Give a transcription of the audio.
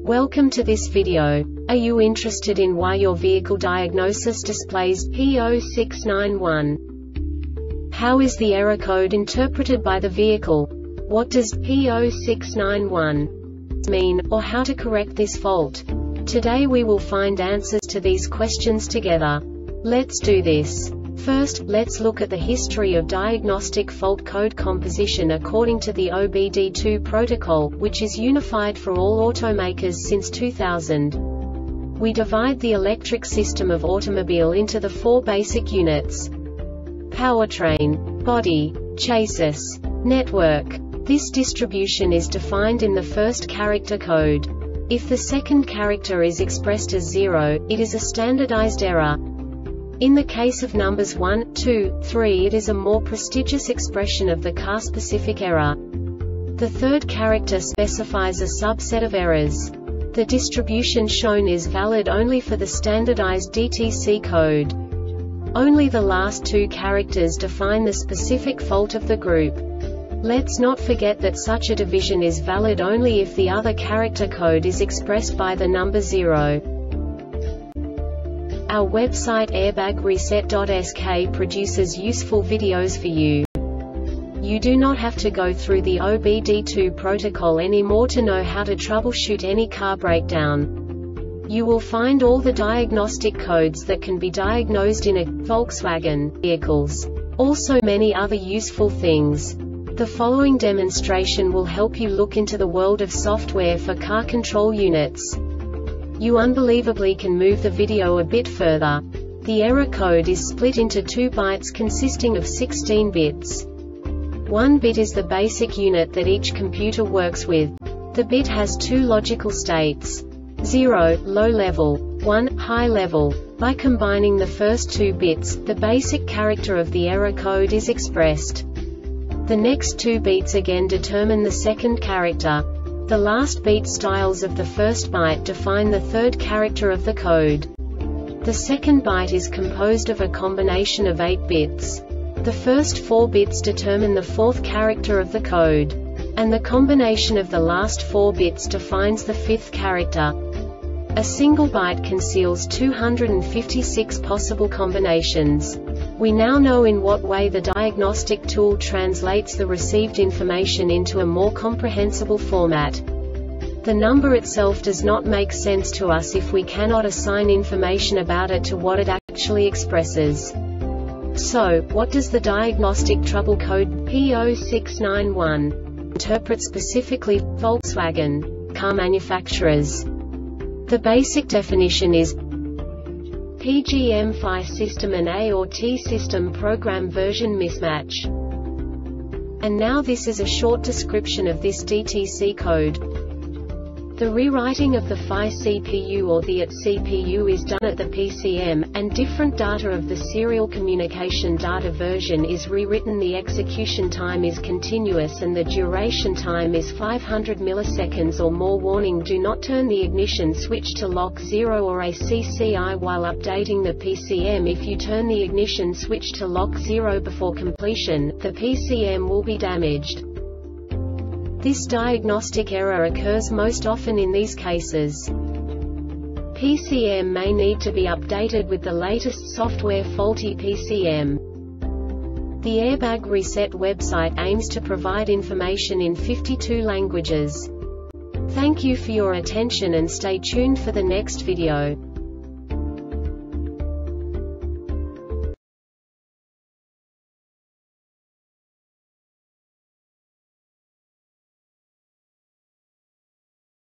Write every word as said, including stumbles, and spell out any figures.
Welcome to this video. Are you interested in why your vehicle diagnosis displays P zero six nine one? How is the error code interpreted by the vehicle? What does P zero six nine one mean, or how to correct this fault? Today we will find answers to these questions together. Let's do this. First, let's look at the history of diagnostic fault code composition according to the O B D two protocol, which is unified for all automakers since two thousand. We divide the electric system of automobile into the four basic units: powertrain, body, chassis, network. This distribution is defined in the first character code. If the second character is expressed as zero, it is a standardized error. In the case of numbers one, two, three, it is a more prestigious expression of the car-specific error. The third character specifies a subset of errors. The distribution shown is valid only for the standardized D T C code. Only the last two characters define the specific fault of the group. Let's not forget that such a division is valid only if the other character code is expressed by the number zero. Our website airbag reset dot S K produces useful videos for you. You do not have to go through the O B D two protocol anymore to know how to troubleshoot any car breakdown. You will find all the diagnostic codes that can be diagnosed in a Volkswagen vehicles. Also many other useful things. The following demonstration will help you look into the world of software for car control units. You unbelievably can move the video a bit further. The error code is split into two bytes consisting of sixteen bits. One bit is the basic unit that each computer works with. The bit has two logical states: zero, low level, one, high level. By combining the first two bits, the basic character of the error code is expressed. The next two beats again determine the second character. The last beat styles of the first byte define the third character of the code. The second byte is composed of a combination of eight bits. The first four bits determine the fourth character of the code. And the combination of the last four bits defines the fifth character. A single byte conceals two hundred fifty-six possible combinations. We now know in what way the diagnostic tool translates the received information into a more comprehensible format. The number itself does not make sense to us if we cannot assign information about it to what it actually expresses. So, what does the diagnostic trouble code P zero six nine one interpret specifically for Volkswagen car manufacturers? The basic definition is P G M F I system and A or T system program version mismatch. And now this is a short description of this D T C code. The rewriting of the F I C P U or the A T C P U is done at the P C M, and different data of the serial communication data version is rewritten. The execution time is continuous and the duration time is five hundred milliseconds or more. Warning: do not turn the ignition switch to lock zero or A C C I while updating the P C M. If you turn the ignition switch to lock zero before completion, the P C M will be damaged. This diagnostic error occurs most often in these cases. P C M may need to be updated with the latest software. Faulty P C M. The Airbag Reset website aims to provide information in fifty-two languages. Thank you for your attention and stay tuned for the next video.